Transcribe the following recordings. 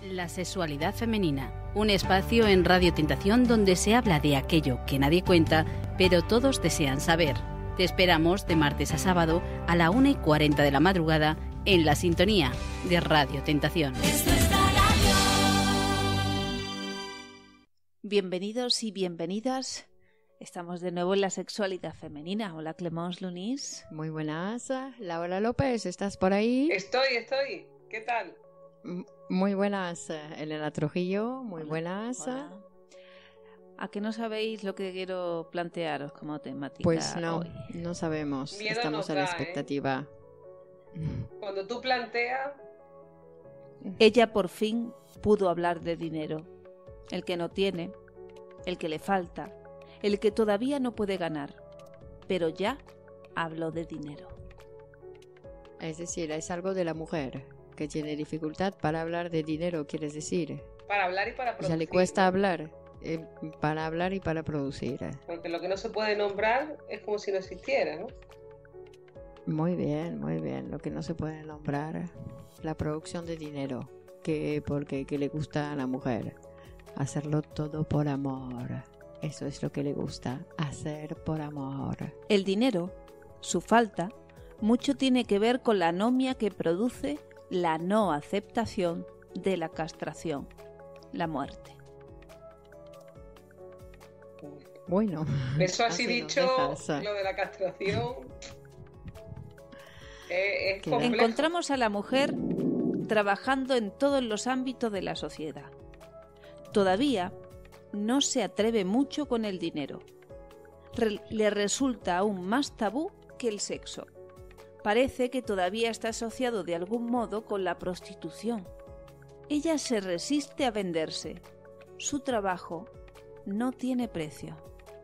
La sexualidad femenina, un espacio en Radio Tentación donde se habla de aquello que nadie cuenta, pero todos desean saber. Te esperamos de martes a sábado a la 1:40 de la madrugada en la sintonía de Radio Tentación. Bienvenidos y bienvenidas. Estamos de nuevo en la sexualidad femenina. Hola, Clemence Lunis. Muy buenas. Laura López, ¿estás por ahí? Estoy. ¿Qué tal? Muy buenas, Elena Trujillo. Muy buenas. Hola. ¿A qué no sabéis lo que quiero plantearos como temática? Pues no, hoy? No sabemos. Miedo Estamos nos a la da, expectativa. Cuando tú planteas... Ella por fin pudo hablar de dinero. El que no tiene, el que le falta, el que todavía no puede ganar. Pero ya habló de dinero. Es decir, es algo de la mujer que tiene dificultad para hablar de dinero, quieres decir. Para hablar y para producir. O sea, le cuesta hablar, para hablar y para producir. Porque lo que no se puede nombrar es como si no existiera, ¿no? Muy bien. Lo que no se puede nombrar, la producción de dinero, porque le gusta a la mujer. Hacerlo todo por amor. Eso es lo que le gusta, hacer por amor. El dinero, su falta, mucho tiene que ver con la anomia que produce la no aceptación de la castración, la muerte. Bueno, eso así dicho, dejas. lo de la castración es complejo. Encontramos a la mujer trabajando en todos los ámbitos de la sociedad. Todavía no se atreve mucho con el dinero. Le resulta aún más tabú que el sexo. Parece que todavía está asociado de algún modo con la prostitución. Ella se resiste a venderse. Su trabajo no tiene precio.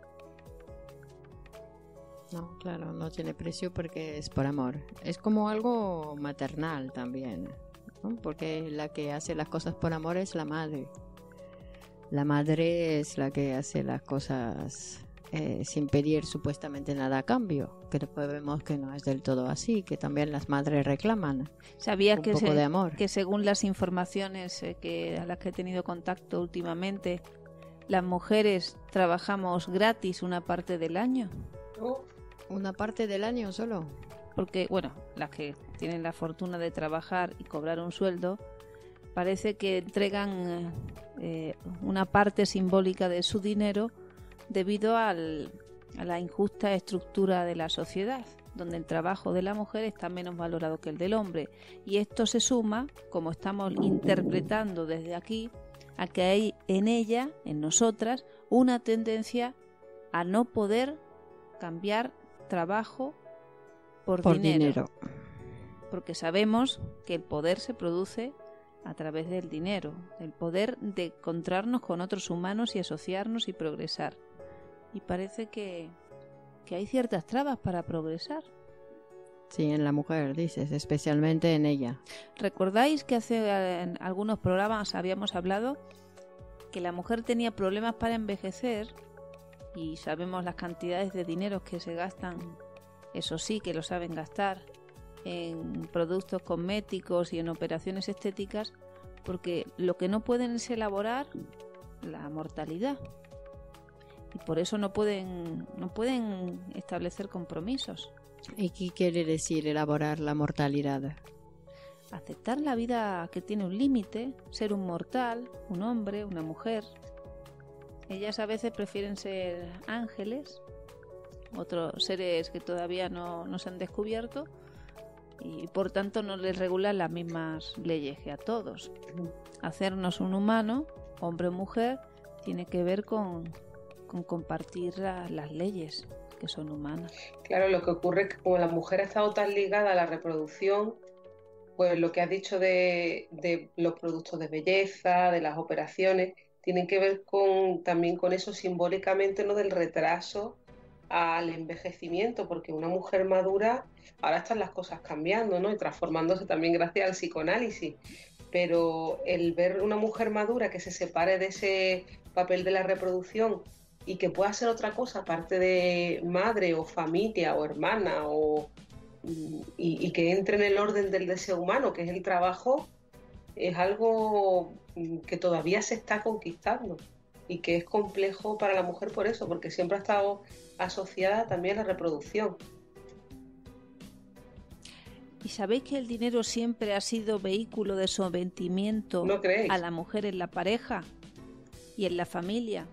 No, claro, no tiene precio porque es por amor. Es como algo maternal también, ¿no? Porque la que hace las cosas por amor es la madre. La madre es la que hace las cosas sin pedir supuestamente nada a cambio, que después vemos que no es del todo así, que también las madres reclaman ¿Sabías un poco de amor. Que según las informaciones a las que he tenido contacto últimamente, las mujeres trabajamos gratis una parte del año? ¿Una parte del año solo? Porque, bueno, las que tienen la fortuna de trabajar y cobrar un sueldo, parece que entregan una parte simbólica de su dinero debido a la injusta estructura de la sociedad, donde el trabajo de la mujer está menos valorado que el del hombre. Y esto se suma, como estamos interpretando desde aquí, a que hay en ella, en nosotras, una tendencia a no poder cambiar trabajo por dinero. Porque sabemos que el poder se produce a través del dinero, el poder de encontrarnos con otros humanos y asociarnos y progresar. Y parece que hay ciertas trabas para progresar. Sí, en la mujer, dices, especialmente en ella. ¿Recordáis que en algunos programas habíamos hablado que la mujer tenía problemas para envejecer? Y sabemos las cantidades de dinero que se gastan, eso sí, que lo saben gastar, en productos cosméticos y en operaciones estéticas, porque lo que no pueden es elaborar la mortalidad. Y por eso no pueden establecer compromisos. ¿Y qué quiere decir elaborar la mortalidad? Aceptar la vida que tiene un límite, ser un mortal, un hombre, una mujer. Ellas a veces prefieren ser ángeles, otros seres que todavía no se han descubierto, y por tanto no les regulan las mismas leyes que a todos. Hacernos un humano, hombre o mujer, tiene que ver con compartir las leyes que son humanas. Claro, lo que ocurre es que como la mujer ha estado tan ligada a la reproducción, pues lo que has dicho de los productos de belleza, de las operaciones, tienen que ver también con eso simbólicamente, ¿no? Del retraso al envejecimiento, porque una mujer madura, ahora están las cosas cambiando, ¿no? Y transformándose también gracias al psicoanálisis, pero el ver una mujer madura que se separe de ese papel de la reproducción y que pueda ser otra cosa aparte de madre o familia o hermana y que entre en el orden del deseo humano, que es el trabajo, es algo que todavía se está conquistando y que es complejo para la mujer por eso, porque siempre ha estado asociada también a la reproducción. ¿Y sabéis que el dinero siempre ha sido vehículo de sometimiento ¿No creéis? a la mujer en la pareja y en la familia?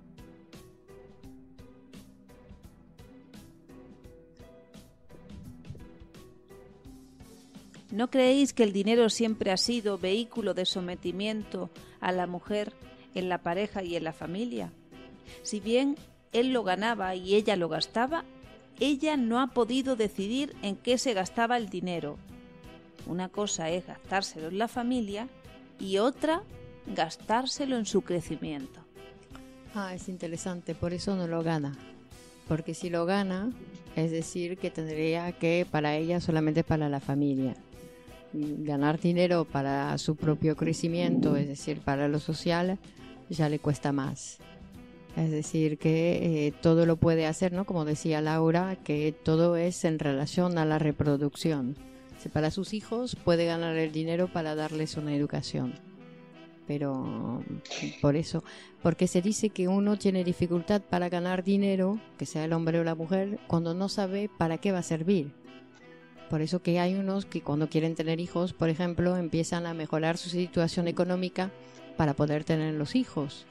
¿No creéis que el dinero siempre ha sido vehículo de sometimiento a la mujer en la pareja y en la familia? Si bien él lo ganaba y ella lo gastaba, ella no ha podido decidir en qué se gastaba el dinero. Una cosa es gastárselo en la familia y otra gastárselo en su crecimiento. Es interesante, por eso no lo gana. Porque si lo gana, es decir, que tendría que para ella solamente para la familia. Ganar dinero para su propio crecimiento, es decir, para lo social, ya le cuesta más. Es decir, que todo lo puede hacer, ¿no? Como decía Laura, que todo es en relación a la reproducción. Si para sus hijos puede ganar el dinero para darles una educación. Pero por eso, porque se dice que uno tiene dificultad para ganar dinero, que sea el hombre o la mujer, cuando no sabe para qué va a servir. Por eso que hay unos que cuando quieren tener hijos, por ejemplo, empiezan a mejorar su situación económica para poder tener los hijos.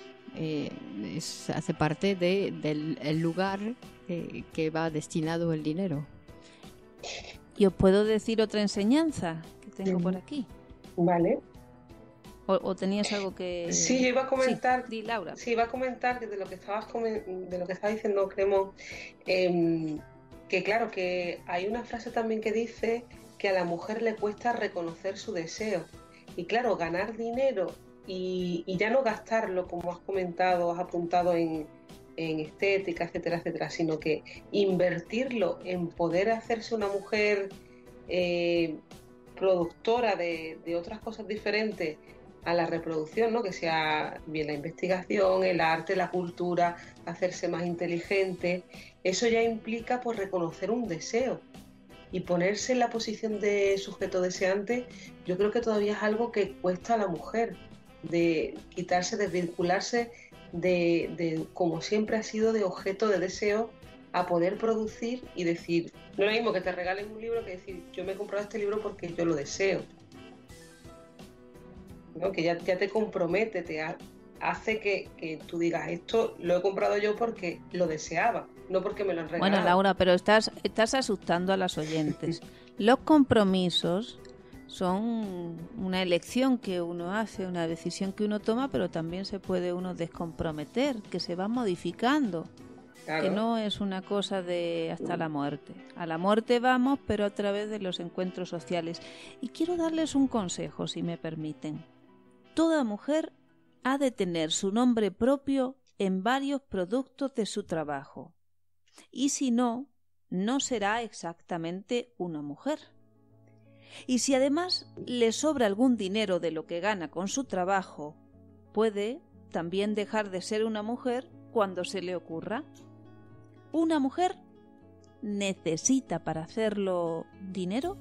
Hace parte del lugar que va destinado el dinero. Y os puedo decir otra enseñanza que tengo por aquí. Vale. ¿O tenías algo que...? Sí, yo iba a comentar... Sí, di, Laura. Sí, iba a comentar que de lo que estabas diciendo, Cremo, que claro, que hay una frase también que dice que a la mujer le cuesta reconocer su deseo. Y claro, ganar dinero y ya no gastarlo, como has comentado, has apuntado en estética, etcétera, etcétera, sino que invertirlo en poder hacerse una mujer productora de otras cosas diferentes a la reproducción, ¿no? Que sea bien la investigación, el arte, la cultura, hacerse más inteligente. Eso ya implica pues reconocer un deseo y ponerse en la posición de sujeto deseante. Yo creo que todavía es algo que cuesta a la mujer, de quitarse, desvincularse de como siempre ha sido, de objeto de deseo, a poder producir y decir, no es lo mismo que te regalen un libro que decir, yo me he comprado este libro porque yo lo deseo, ¿no? Que ya te compromete, te hace que tú digas, esto lo he comprado yo porque lo deseaba, no porque me lo han regalado. Bueno, Laura, pero estás asustando a las oyentes. Los compromisos son una elección que uno hace, una decisión que uno toma, pero también se puede uno descomprometer, que se va modificando. Claro. Que no es una cosa de hasta la muerte. A la muerte vamos, pero a través de los encuentros sociales. Y quiero darles un consejo, si me permiten. Toda mujer ha de tener su nombre propio en varios productos de su trabajo. Y si no, no será exactamente una mujer. Y si además le sobra algún dinero de lo que gana con su trabajo, puede también dejar de ser una mujer cuando se le ocurra. ¿Una mujer necesita para hacerlo dinero?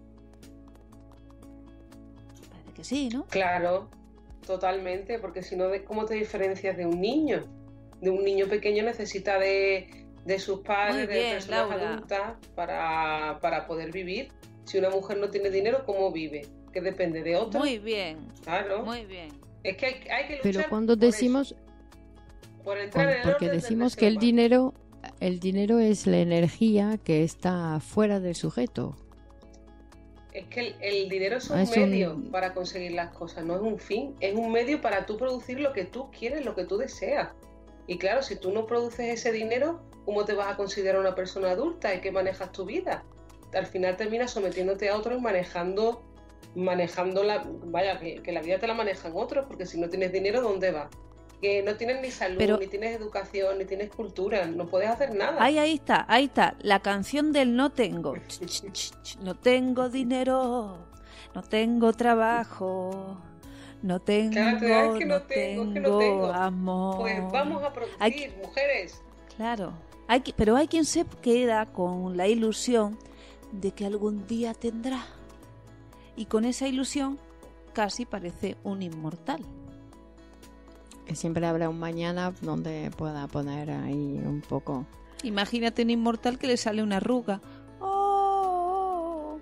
Parece que sí, ¿no? Claro, totalmente, porque si no, ¿cómo te diferencias de un niño? De un niño pequeño necesita de sus padres, Muy bien, de personas Laura. adultas para poder vivir. Si una mujer no tiene dinero, ¿cómo vive? Que depende de otro. Muy bien, Claro. muy bien. Es que hay que luchar. Pero cuando por decimos, eso, por entrar en el porque orden del decimos deseo que humano. el dinero es la energía que está fuera del sujeto. Es que el dinero es un Es medio para conseguir las cosas, no es un fin. Es un medio para tú producir lo que tú quieres, lo que tú deseas. Y claro, si tú no produces ese dinero, ¿cómo te vas a considerar una persona adulta y que manejas tu vida? Al final terminas sometiéndote a otros y manejando la... Vaya, que la vida te la manejan otros, porque si no tienes dinero, ¿dónde vas? Que no tienes ni salud, ni tienes educación, ni tienes cultura, no puedes hacer nada. Ahí está, la canción del no tengo. No tengo dinero, no tengo trabajo, no tengo, Claro, es que no tengo amor. Pues vamos a producir, mujeres. Claro, pero hay quien se queda con la ilusión de que algún día tendrá. Y con esa ilusión casi parece un inmortal. Que siempre habrá un mañana donde pueda poner ahí un poco. Imagínate un inmortal que le sale una arruga. ¡Oh!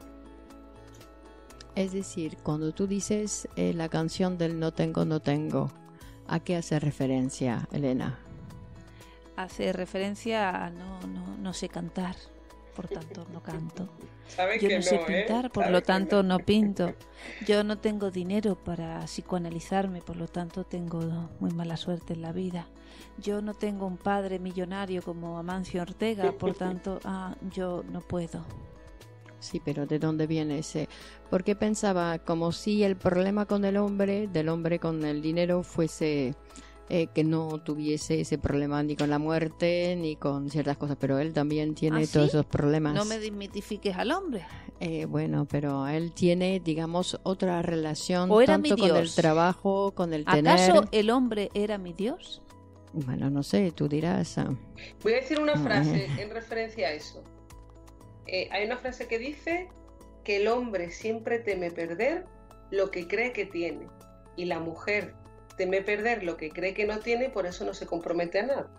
Es decir, cuando tú dices la canción del no tengo, ¿a qué hace referencia, Elena? Hace referencia a no sé cantar, por tanto no canto. Yo no sé pintar, por lo tanto no pinto. Yo no tengo dinero para psicoanalizarme, por lo tanto tengo muy mala suerte en la vida. Yo no tengo un padre millonario como Amancio Ortega, por tanto, yo no puedo. Sí, pero ¿de dónde viene ese? Porque pensaba como si el problema con del hombre con el dinero fuese que no tuviese ese problema ni con la muerte ni con ciertas cosas, pero él también tiene todos esos problemas. No me desmitifiques al hombre. Bueno, pero él tiene, digamos, otra relación ¿O era tanto mi Dios? Con el trabajo, con el tener. ¿Acaso el hombre era mi Dios? Bueno, no sé, tú dirás. Voy a decir una frase en referencia a eso. Hay una frase que dice que el hombre siempre teme perder lo que cree que tiene y la mujer teme perder lo que cree que no tiene, por eso no se compromete a nada.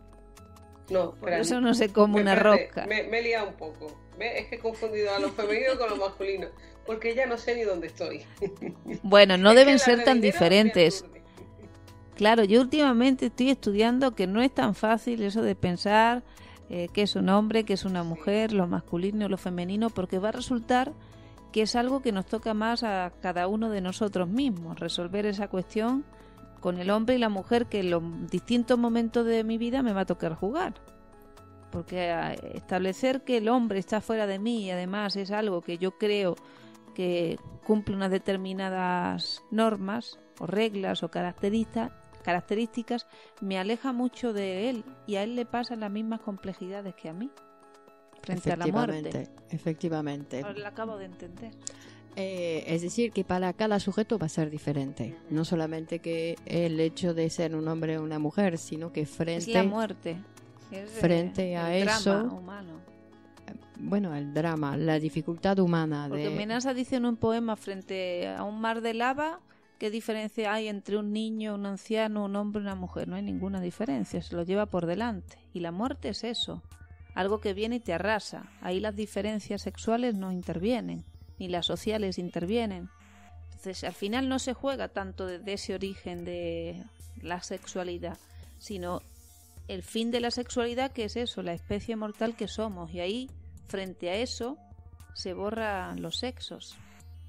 No, por eso no se come una roca. Me he liado un poco. Es que he confundido a lo femenino con lo masculino, porque ya no sé ni dónde estoy. Bueno, no deben ser tan diferentes. Claro, yo últimamente estoy estudiando que no es tan fácil eso de pensar que es un hombre, que es una mujer, lo masculino, lo femenino, porque va a resultar que es algo que nos toca más a cada uno de nosotros mismos, resolver esa cuestión con el hombre y la mujer que en los distintos momentos de mi vida me va a tocar jugar. Porque establecer que el hombre está fuera de mí y además es algo que yo creo que cumple unas determinadas normas o reglas o características, me aleja mucho de él y a él le pasan las mismas complejidades que a mí frente a la muerte. Efectivamente. Ahora lo acabo de entender. Es decir, que para cada sujeto va a ser diferente. No solamente que el hecho de ser un hombre o una mujer, sino que frente... Es la muerte. Frente a eso... drama humano. Bueno, el drama, la dificultad humana. Porque Menasa dice en un poema, frente a un mar de lava, ¿qué diferencia hay entre un niño, un anciano, un hombre y una mujer? No hay ninguna diferencia, se lo lleva por delante. Y la muerte es eso, algo que viene y te arrasa. Ahí las diferencias sexuales no intervienen, ni las sociales intervienen. Entonces, al final no se juega tanto desde ese origen de la sexualidad, sino el fin de la sexualidad, que es eso, la especie mortal que somos. Y ahí, frente a eso, se borran los sexos.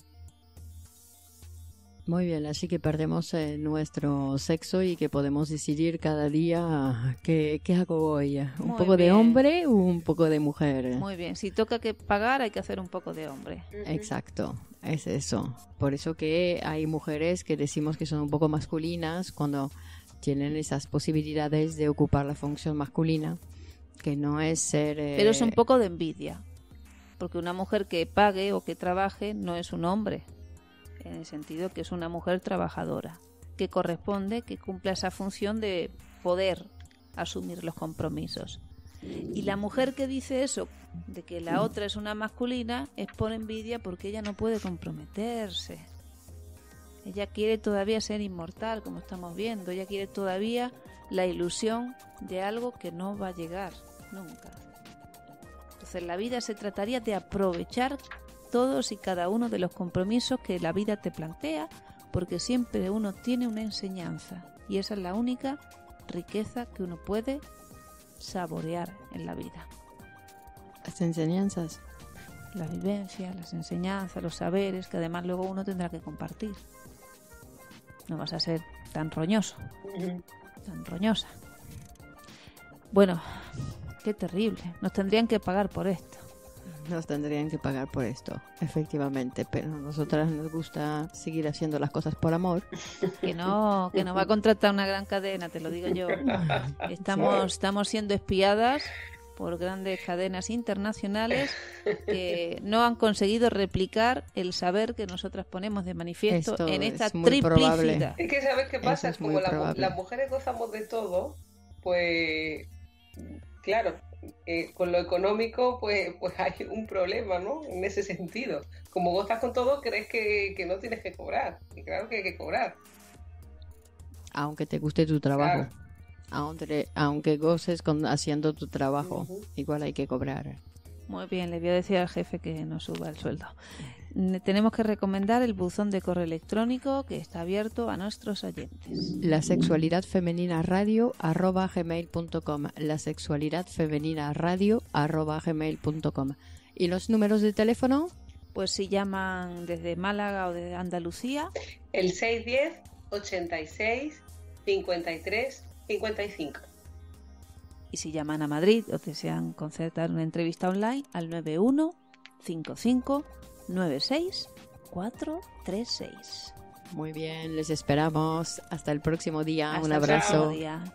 Muy bien, así que perdemos nuestro sexo y que podemos decidir cada día qué hago hoy. ¿Un poco de hombre o un poco de mujer? Muy bien, si toca que pagar hay que hacer un poco de hombre. Exacto, es eso. Por eso que hay mujeres que decimos que son un poco masculinas cuando tienen esas posibilidades de ocupar la función masculina, que no es ser... Pero es un poco de envidia, porque una mujer que pague o que trabaje no es un hombre. En el sentido que es una mujer trabajadora, que corresponde, que cumpla esa función de poder asumir los compromisos. Y la mujer que dice eso, de que la otra es una masculina, es por envidia porque ella no puede comprometerse. Ella quiere todavía ser inmortal, como estamos viendo. Ella quiere todavía la ilusión de algo que no va a llegar nunca. Entonces la vida se trataría de aprovechar todos y cada uno de los compromisos que la vida te plantea, porque siempre uno tiene una enseñanza y esa es la única riqueza que uno puede saborear en la vida. Las enseñanzas. La vivencia, las enseñanzas, los saberes que además luego uno tendrá que compartir. No vas a ser tan roñoso, tan roñosa. Bueno, qué terrible. Nos tendrían que pagar por esto. Nos tendrían que pagar por esto, efectivamente, pero a nosotras nos gusta seguir haciendo las cosas por amor. Que no va a contratar una gran cadena, te lo digo yo. Estamos siendo espiadas por grandes cadenas internacionales que no han conseguido replicar el saber que nosotras ponemos de manifiesto esto en esta triplicidad. Probable. Es que ¿sabes qué pasa? Es como las mujeres gozamos de todo, pues claro, con lo económico pues hay un problema, ¿no? En ese sentido. Como gozas con todo, crees que no tienes que cobrar. Y claro que hay que cobrar. Aunque te guste tu trabajo. Claro. Aunque goces haciendo tu trabajo, igual hay que cobrar. Muy bien, le voy a decir al jefe que nos suba el sueldo. Tenemos que recomendar el buzón de correo electrónico que está abierto a nuestros oyentes. La sexualidad femenina radio @gmail.com. La sexualidad femenina radio @gmail.com. ¿Y los números de teléfono? Pues si llaman desde Málaga o de Andalucía. El 610 86 53 55. Y si llaman a Madrid o desean concertar una entrevista online, al 91 55 96 436. Muy bien, les esperamos. Hasta el próximo día. Hasta un abrazo. el próximo día.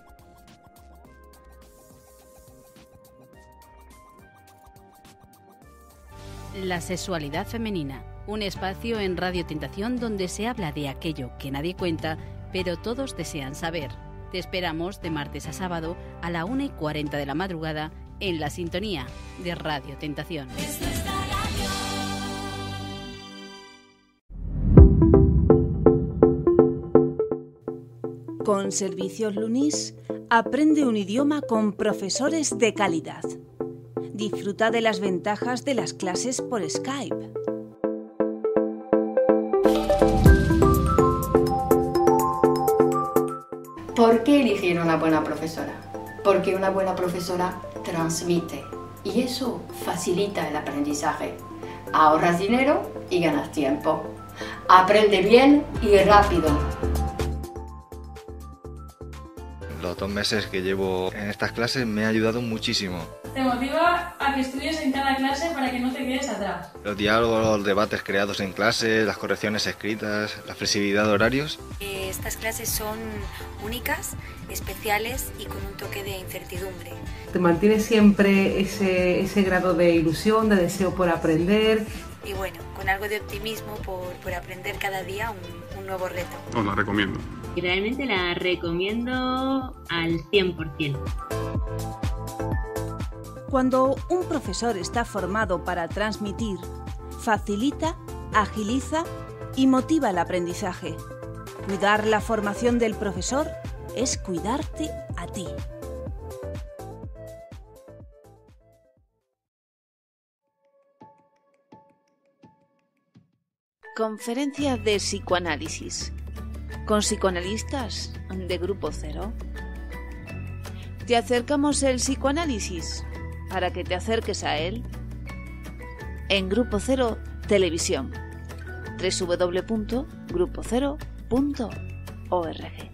La sexualidad femenina, un espacio en Radio Tentación donde se habla de aquello que nadie cuenta, pero todos desean saber. Te esperamos de martes a sábado a la 1:40 de la madrugada en la sintonía de Radio Tentación. Con Servicios Lunis, aprende un idioma con profesores de calidad. Disfruta de las ventajas de las clases por Skype. ¿Por qué elegir una buena profesora? Porque una buena profesora transmite y eso facilita el aprendizaje. Ahorras dinero y ganas tiempo. Aprende bien y rápido. Los 2 meses que llevo en estas clases me ha ayudado muchísimo. Te motiva a que estudies en cada clase para que no te quedes atrás. Los diálogos, los debates creados en clase, las correcciones escritas, la flexibilidad de horarios. Estas clases son únicas, especiales y con un toque de incertidumbre. Te mantiene siempre ese grado de ilusión, de deseo por aprender. Y bueno, con algo de optimismo por aprender cada día un nuevo reto. Os la recomiendo. Y realmente la recomiendo al 100%. Cuando un profesor está formado para transmitir, facilita, agiliza y motiva el aprendizaje. Cuidar la formación del profesor es cuidarte a ti. Conferencia de psicoanálisis con psicoanalistas de Grupo Cero. Te acercamos el psicoanálisis para que te acerques a él en Grupo Cero Televisión, www.grupocero.org.